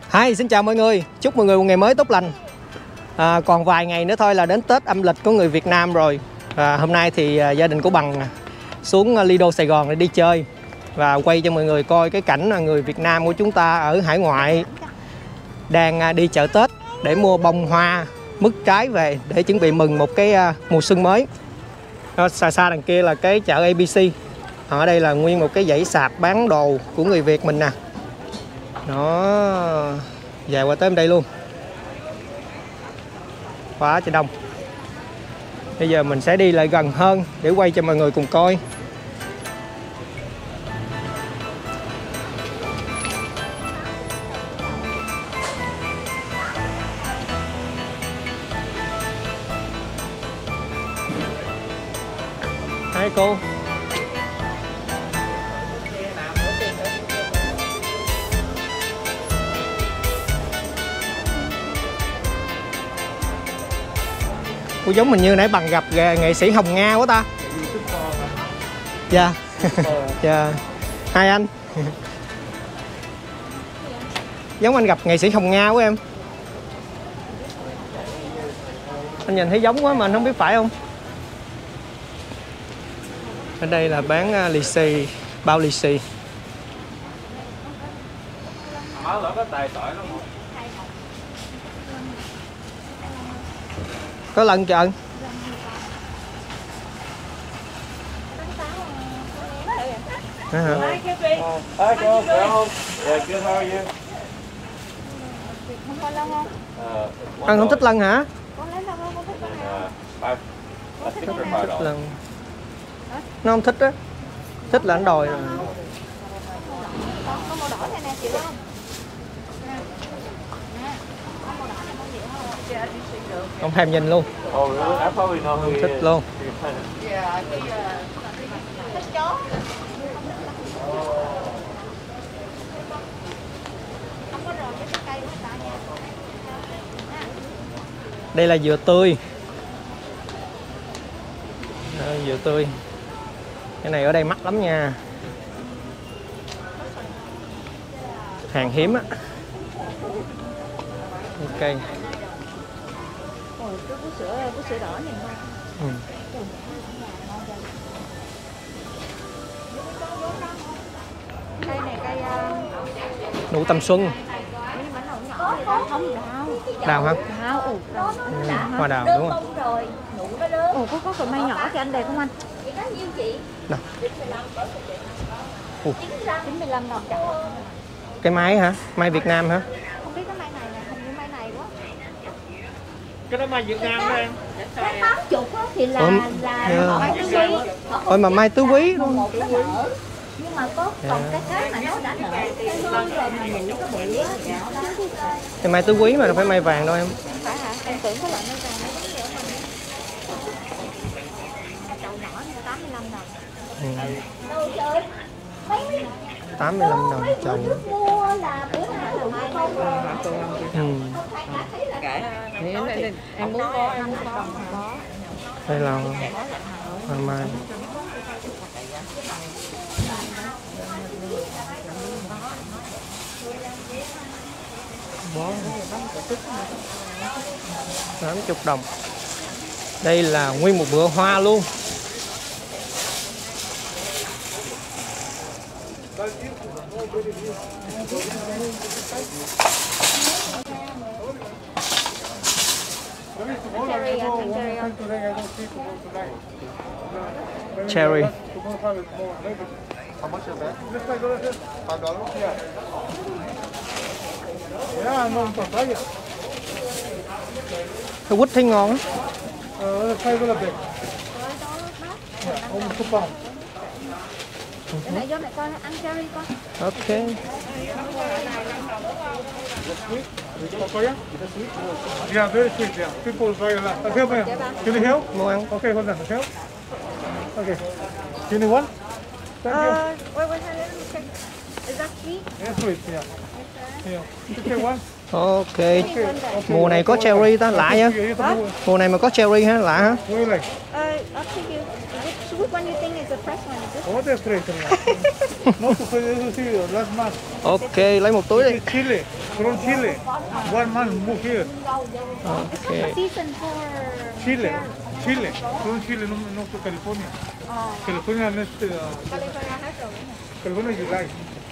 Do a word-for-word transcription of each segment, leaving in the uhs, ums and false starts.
Hi, xin chào mọi người, chúc mọi người một ngày mới tốt lành. à, Còn vài ngày nữa thôi là đến Tết âm lịch của người Việt Nam rồi. à, Hôm nay thì à, gia đình của Bằng xuống Lido Sài Gòn để đi chơi và quay cho mọi người coi cái cảnh là người Việt Nam của chúng ta ở hải ngoại đang à, đi chợ Tết để mua bông hoa, mứt trái về để chuẩn bị mừng một cái à, mùa xuân mới. Đó, xa xa đằng kia là cái chợ a bê xê. Ở đây là nguyên một cái dãy sạp bán đồ của người Việt mình nè. Nó dài qua tới đây luôn, quá trời đông. Bây giờ mình sẽ đi lại gần hơn để quay cho mọi người cùng coi. Hai cô. Cô giống mình như nãy Bằng gặp nghệ sĩ Hồng Nga quá ta. Dạ. Dạ. Hai anh. Giống anh gặp nghệ sĩ Hồng Nga của em. Anh nhìn thấy giống quá mà anh không biết phải không. Ở đây là bán lì xì, bao lì xì. Có lần chợ. À, hả? Hi cô, khỏe không? Yeah, good, how are you? Anh không thích lân hả? Thích Thích lân. Nó không thích á. Thích là anh đòi rồi. Không thèm nhìn luôn. Không thích luôn. Đây là dừa tươi. Đó, dừa tươi. Cái này ở đây mắc lắm nha. Hàng hiếm á. Ok. Ừ. Cây này cây Nụ tầm xuân. Đào hả? đào, ủ đào. Ừ, hoa đào đúng không? Ồ, có có cái mai nhỏ cho anh đẹp không anh? Nào. chín mươi lăm đồng. Cái máy hả? Mai Việt Nam hả? Không biết cái mai này là hình như mai này quá. Cái đó mai Việt Nam đó em. Cái tám chục thì là Ủa, là yeah. họ mai tứ quý. Ôi mà mai tứ quý luôn. Một nó nở. Nhưng mà có còn cái khác mà nó đã nở. Cái hương rồi mà những cái bụi á. Thì mai tứ quý mà đâu phải mai vàng đâu em. Phải hả? Em tưởng có loại mai vàng nó giống như ở mình. Chậu nhỏ như tám mươi lăm đồng. Ừ. Đâu trời. Mấy tám mươi lăm đồng chậu. mua là bữa nào là mai không rồi. Ừ. Em, em muốn có, em muốn có. Đây là hoa mai. tám mươi đồng. Đây là nguyên một bữa hoa luôn. Cherry. Cái quýt thấy ngon á. Để lại vô mẹ coi ăn cherry con. Ok. Yeah, very sweet, yeah. People buy a lot. Uh, here, ma'am. Can you help? Muốn ăn. Okay, hold on. Help? Okay. Can you want? Thank you. Uh, wait, wait, let me check. Is that sweet? Yeah, sweet, yeah. Yeah. You take one. Ok. Mùa này có cherry ta, lạ nha. Mùa này mà có cherry ha, lạ hả? What do you like? Uh, I'll take you. Is it sweet? which one you think is the fresh one? Is this? What is fresh one? No, so you see last month. Ok, lấy một túi đi. This is Chile, from Chile. One month move here. Ok. Season for Chile, Chile, from Chile, no, no to California. California next. Uh, California July.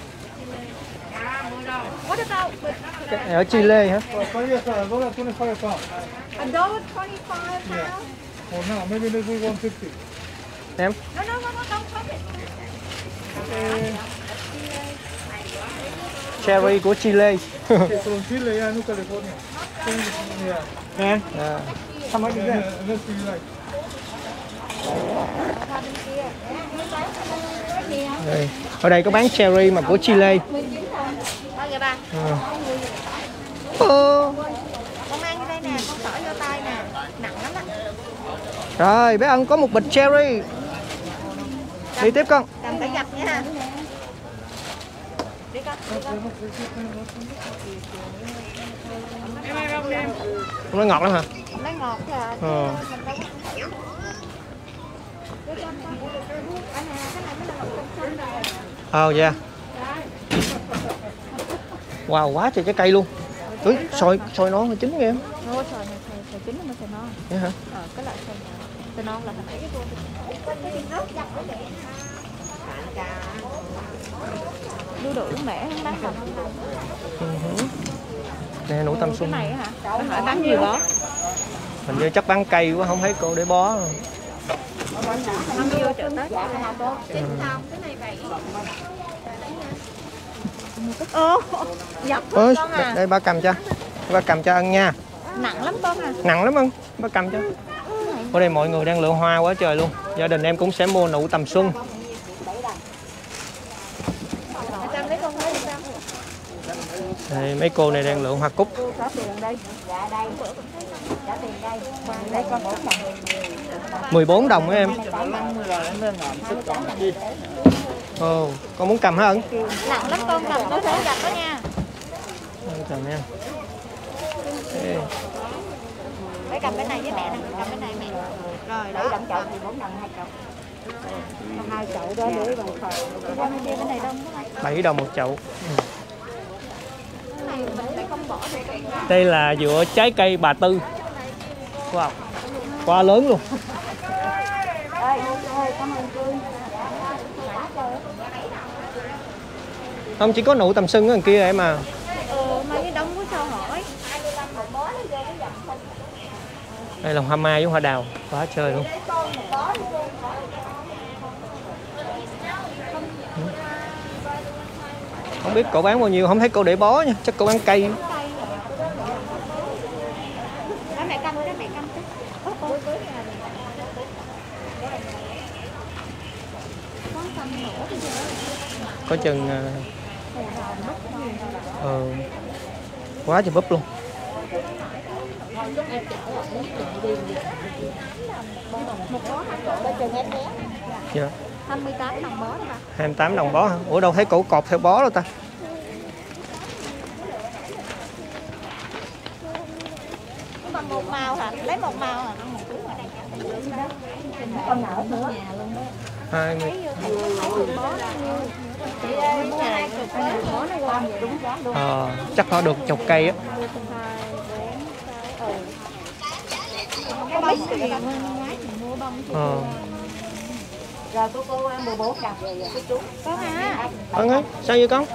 What about with Ở Chile hả? So yes, uh, dollar twenty-five pound. a dollar twenty-five pound? Yeah. For now, maybe let's do one fifty. Em. No, no, no, no, don't touch it. Cherry của Chile. Okay, from Chile, yeah, no California. Yeah. Em. À. How much is that? Let's see like. Đây. Ở đây có bán cherry mà của Chile. Bao giờ ba? À. Ờ. Con mang vô đây nè, con xỏ vô tay nè, nặng lắm á. Rồi bé Ân có một bịch cherry. Đi tiếp con. Cầm phải gặp nha. Đi con, đi con. Nó ngọt lắm hả? Lấy ngọt kìa. Ờ. Mình đâu có cái này mới là ngọt trong xanh rồi. Ờ dạ. Wow, quá trời trái cây luôn. Ui, xoài xoài non là chín kìa em. Ôi xoài này xoài xoài chín mà xoài non. Vậy hả? Ờ cái loại xoài này. Xoài non là phải cái đu đủ mẻ không bán không? Uh-huh. Nè nụ tầm xuân. Cái này hả? Hỏi bán nhiều đó. Hình như chắc bán cây quá không thấy cô để bó. Ăn vô chợ Tết. Ừ. Ồ, dập Ôi, con à. đây ba cầm cho. Ba cầm cho Ân nha. Nặng lắm con à. Nặng lắm Ân, ba cầm cho. Ở đây mọi người đang lựa hoa quá trời luôn. Gia đình em cũng sẽ mua nụ tầm xuân. Đây, mấy cô này đang lựa hoa cúc. mười bốn đồng á em. Ồ, con muốn cầm hả Ân? Nặng lắm con, cầm nó sẽ gặp đó nha. Cầm em. Ê. Phải cầm cái này với mẹ nè, cầm cái này mẹ. Rồi đó. Bảy chậu thì bốn đồng hai chậu. Hai chậu đó để bằng phở. Cái này đông quá. bảy đồng một chậu. Ừ. Cái này mình lại không bỏ được. Đây là dừa trái cây Bà Tư. Wow. Quá lớn luôn. Ơi, ơi, cảm ơn cô. Không chỉ có nụ tầm xuân ở đằng kia em à. Ờ, mà cái đông quá sao hỏi. Đây là hoa mai với hoa đào, quá trời luôn. Không biết cậu bán bao nhiêu, không thấy cậu để bó nha, chắc cậu bán cây. Mẹ cầm cái mẹ cầm cái. Có chừng ờ, quá trời búp luôn. Một bó hai chừng em bé. Dạ. hai mươi tám đồng bó đó bà. hai mươi tám đồng bó hả? Ủa đâu thấy cậu cột theo bó đâu ta? Còn một màu hả? Lấy một màu hả? Con nở nữa. hai mươi. Ờ, chắc nó được chục cây á. Cái bông thì mua bông. Ờ. Rồi cô cô mười bốn đồng rồi chú. Con hả? Con ơi, sao vậy con?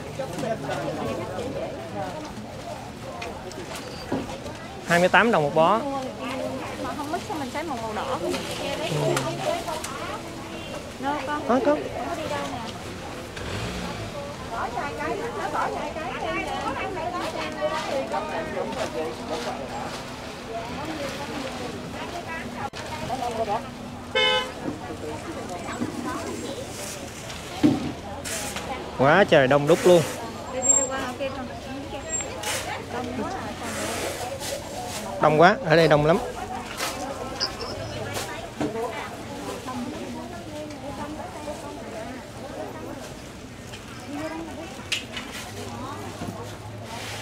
hai mươi tám đồng một bó. Mà không mix mình thấy một màu đỏ. Ừ. Nó con. Có con. Không có đi đâu nè. Bỏ vài cái, nó bỏ vài cái. Quá trời đông đúc luôn. Đông quá, ở đây đông lắm.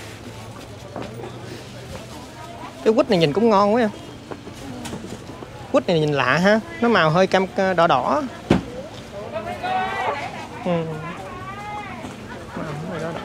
Cái quýt này nhìn cũng ngon quá em. quýt này nhìn lạ ha, nó màu hơi cam đỏ đỏ. Ừ. Màu hơi đỏ đỏ.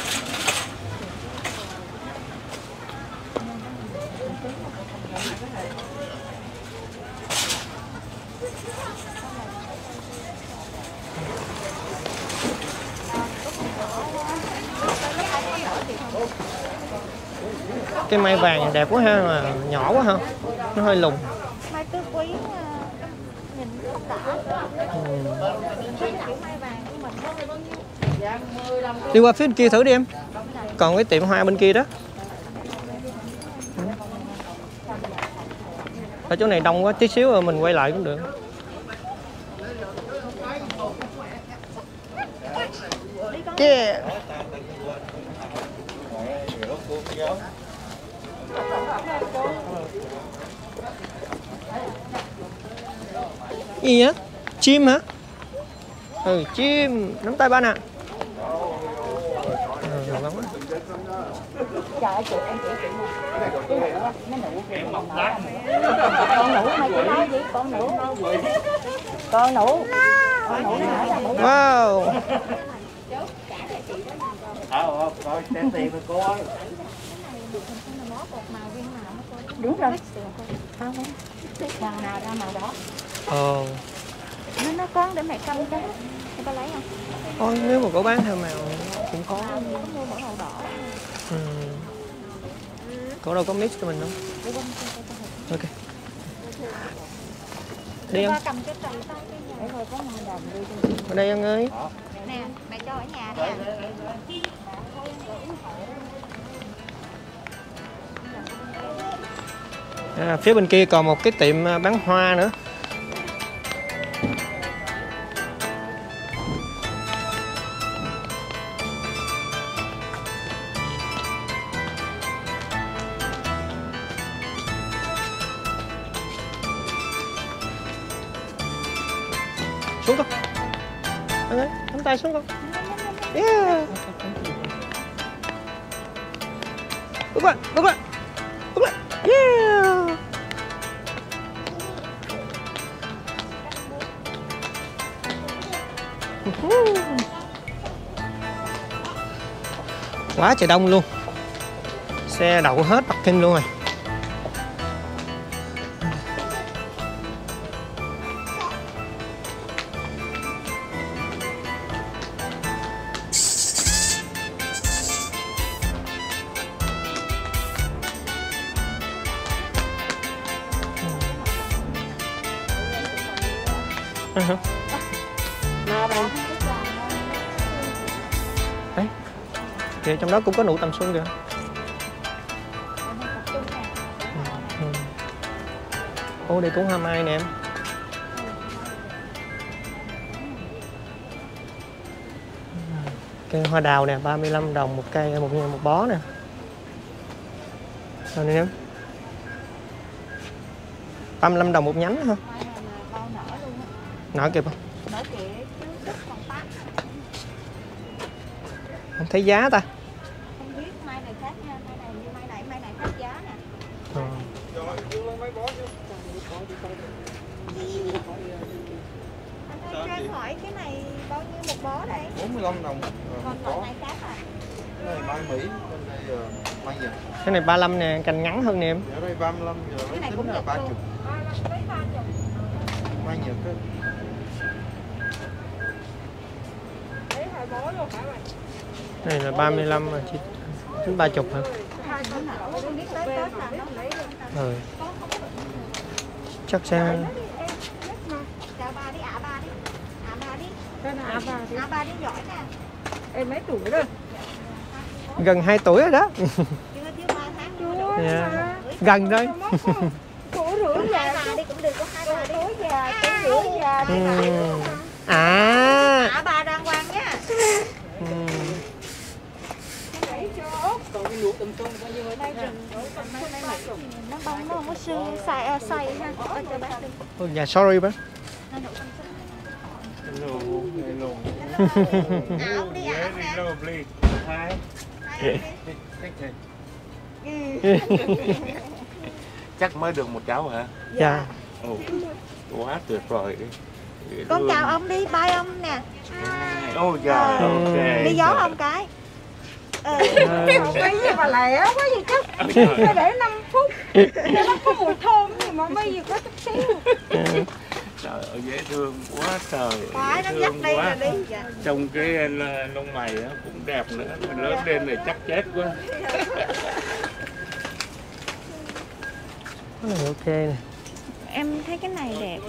Cái mai vàng đẹp quá ha, mà nhỏ quá ha, nó hơi lùng. Mai tứ quý nhìn không đã. Ừ. Kiểu mai vàng của mình. Đi qua phía bên kia thử đi em. Còn cái tiệm hoa bên kia đó. Ở chỗ này đông quá, tí xíu rồi mình quay lại cũng được. Yeah. Gì á? Chim hả? Ừ, chim. Nắm tay ba nè. Ừ, ngon quá. Trời ơi, chị em chị chị nè. Cái nụ kìa, con nụ. Con nụ mày chị nói gì? Con nụ. Con nụ. Con nụ nở ra bụng. Wow. Ờ, coi xem tiền rồi cô ơi. Đúng rồi. Không, màu nào ra màu đó. Ồ. Nó nó con để mẹ cầm cho. Em có lấy không? Ôi, nếu mà cổ bán theo màu cũng khó. À, mình có mua mỗi màu đỏ. Ừ. Cổ đâu có mix cho mình đâu. Ok. Đi em. Cầm cái trồng tay cái rồi có màu đầm đi cho. Ở đây anh ơi. Nè, mẹ cho ở nhà nè. À, phía bên kia còn một cái tiệm bán hoa nữa. Xuống con. Anh ơi, nắm tay xuống con. Yeah. Bước lại, bước lại. Bước lại. Yeah. Quá trời đông luôn. Xe đậu hết parking luôn rồi. Uh-huh. Đấy. Kìa trong đó cũng có nụ tầm xuân kìa. Ừ. Ô đây cũng hoa mai nè em. Cây hoa đào nè, ba mươi lăm đồng một cây, một một bó nè. Rồi nè em. ba mươi lăm đồng một nhánh hả? Nở kịp không? Nở kìa chứ còn phát. Không thấy giá ta. Không biết mai này khác nha, mai này như mai này, mai này khác giá nè. Ờ. Anh ơi, hỏi cái này bao nhiêu một bó đây? bốn mươi lăm đồng. Còn loại này khác à? Cái này mai Mỹ, bên đây uh, mai Nhật. Cái này ba mươi lăm nè, cành ngắn hơn nè em. Ở đây ba mươi lăm, giờ Cái này tính cũng là được ba luôn. mươi. Mai Nhật á. Này là ba mươi lăm mà chỉ tính ba mươi hả? Không biết tới Tết là nó lấy luôn. Ừ. Chắc sẽ Chào ba đi, ạ ba đi. ạ ba đi. À bà thì ạ ba đi giỏi nè. em mấy tuổi rồi? gần hai tuổi rồi đó. Chưa chưa ba tháng nữa. Yeah. Gần thôi. Cổ rửa Hai nhà bà đi cũng được, có hai bà đi. tối già, tối rửa già. Ừ. À. ạ ba đàng hoàng nha. Ừ. Nó bông nó không có sương xay xay ha. Ôi cho bác đi. Ôi, dạ sorry bác. Ảo đi ảo nè. Lovely. Hai. Chắc mới được một cháu hả? Dạ. Ồ, quá tuyệt vời. Con chào ông đi, bye ông nè. Ôi trời, Ừ. ok. Đi gió ông cái. Ừ. Bây giờ mà lẻ quá gì chứ. Phải để năm phút. Nó có mùi thơm gì mà bây giờ có chút xíu. Trời ơi, dễ thương quá trời. Phải nó dễ dắt thương đi quá. là đi. Dạ. Trong cái lông mày á, cũng đẹp nữa. Mình lớn lên này chắc chết quá. Cái này ok nè. Em thấy cái này đẹp.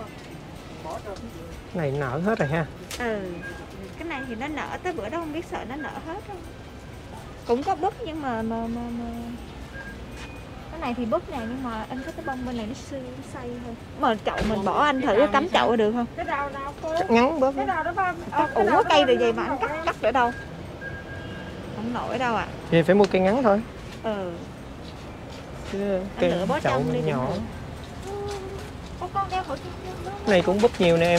Cái này nở hết rồi ha. Ừ. Cái này thì nó nở tới bữa đó không biết sợ nó nở hết không. Cũng có búp nhưng mà mà mà, mà... cái này thì búp này nhưng mà anh có cái bông bên này nó xưa nó xay thôi. Mà chậu mình bỏ anh thử cắm chậu được không? Cái đầu nào cô? Cắt ngắn bớt. Cái đầu đó ba. Cắt ủ có cây rồi vậy mà anh cắt cắt ở đâu? Không nổi đâu ạ. À. Thì phải mua cây ngắn thôi. Ừ. Chứ Anh cây lựa bó chậu trong đi cũng nhỏ. được. Có con đeo khẩu trang luôn đó. Cái này cũng búp nhiều nè em.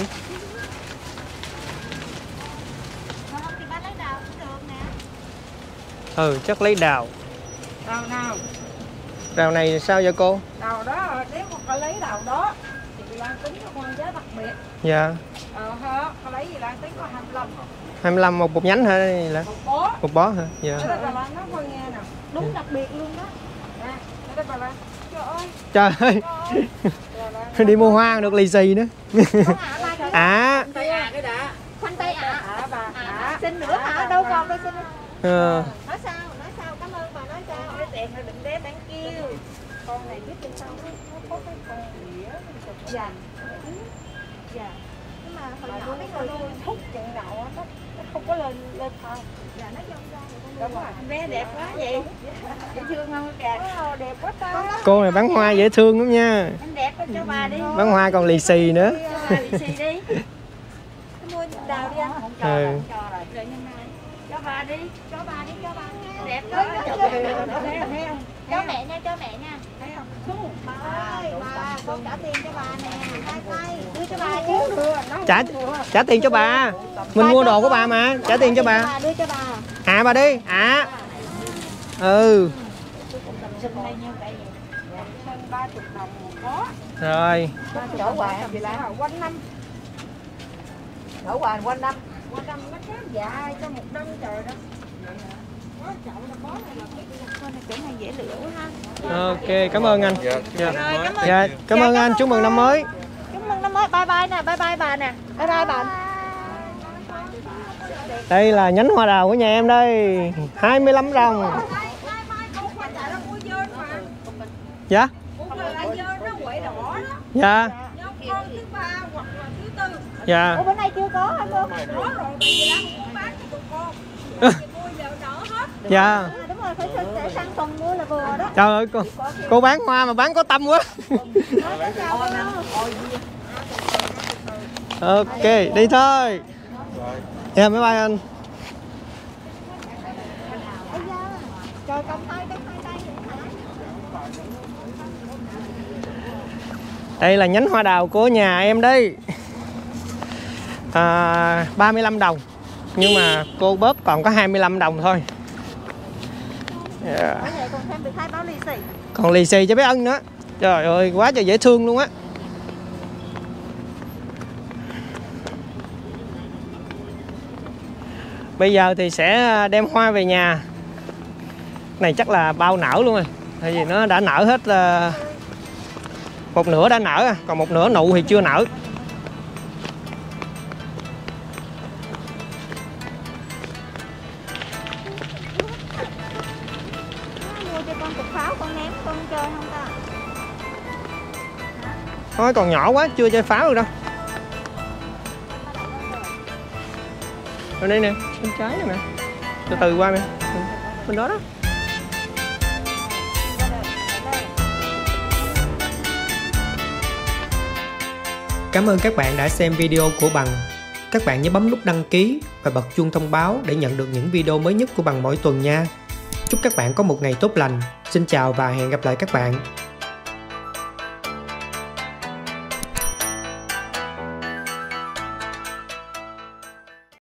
Còn không thì ba lấy đào cũng được nè. Ừ, chắc lấy đào. Đầu nào? Đào này sao vậy cô? Đầu đó, nếu mà có lấy đầu đó thì Lan tính có con giá đặc biệt. Dạ. Ờ hả, có lấy gì Lan tính có hai mươi lăm. hai mươi lăm một một nhánh hả? Đây là Một bó. một bó hả? Dạ. Ở đây bà Lan nói con nghe nè. Đúng đặc biệt luôn đó. Nè, ở đây bà Lan. Trời ơi. Trời ơi. Đi mua hoa được lì xì nữa. Con ạ ba cái. À. Tay à cái đã. Khoanh tay ạ. À bà. À. Xin nữa hả? Đâu còn đâu xin. Ờ. Nói sao? Nói sao? Cảm ơn bà nói sao? Cái tiền nó đừng đế đáng kêu. Con này biết trên sao nó nó có cái con đĩa. Dạ. Dạ. Nhưng mà hồi Mà nhỏ nuôi mấy nó người nuôi thúc chừng nào á, nó nó không có lên lên thôi. dạ nó dông ra rồi con Đúng rồi. Bé đẹp quá vậy. Dễ thương không kìa. Đẹp quá ta. Cô này bán hoa dễ thương lắm nha. Anh đẹp quá cho bà đi. Bán hoa còn lì xì nữa. Cho bà lì xì đi. mua đào đi anh. Không cho Ừ. rồi, không cho rồi. Rồi nhưng mà Cho bà đi. cho bà đi cho bà. Đẹp quá. Cho bà thấy không? Thấy không? Cho mẹ nha, cho mẹ nha. Thấy không? Xuống. Bà ơi, bà con trả tiền cho bà nè, hai tay, đưa cho bà chứ. Trả trả tiền cho bà. Mình mua đồ của bà mà, trả tiền cho bà. Đưa cho bà. À bà đi. À. Ừ. Sân này nhiêu vậy? Sân ba mươi đồng một bó. Rồi. Chỗ hoài gì là quanh năm. Chỗ hoài quanh năm. Quanh năm nó kéo dài cho một năm trời đó. Con này chỗ này dễ lựa quá ha. Ok, cảm ơn anh. Dạ. Dạ. Rồi, cảm ơn. Dạ, cảm ơn anh, chúc mừng năm mới. Chúc mừng năm mới, bye bye nè, bye bye bà nè. Bye bye bà. Đây là nhánh hoa đào của nhà em đây. hai mươi lăm đồng. Dạ. Dạ. Dạ. Ủa bữa nay chưa có hả cô? Dạ. À, đúng rồi, phải sẽ sang tuần mua là vừa đó. Trời ơi cô, cô bán hoa mà bán có tâm quá. Ok, đi thôi. Dạ, bye bye anh. Trời cầm tay, cầm tay tay. Đây là nhánh hoa đào của nhà em đây. À, ba mươi lăm đồng. Nhưng mà cô bớt còn có hai mươi lăm đồng thôi. Yeah. Ở vậy còn thêm được hai báo lì xì. Còn lì xì cho bé Ân nữa. Trời ơi, quá trời dễ thương luôn á. Bây giờ thì sẽ đem hoa về nhà. Này chắc là bao nở luôn rồi. Tại vì nó đã nở hết. Một nửa đã nở, còn một nửa nụ thì chưa nở. Mua cho con cục pháo con ném con chơi không ta? Thôi còn nhỏ quá, chưa chơi pháo được đâu. Ở đây nè, bên trái nè mẹ. Từ từ qua mẹ. Bên đó đó. Cảm ơn các bạn đã xem video của Bằng. Các bạn nhớ bấm nút đăng ký và bật chuông thông báo để nhận được những video mới nhất của Bằng mỗi tuần nha. Chúc các bạn có một ngày tốt lành. Xin chào và hẹn gặp lại các bạn.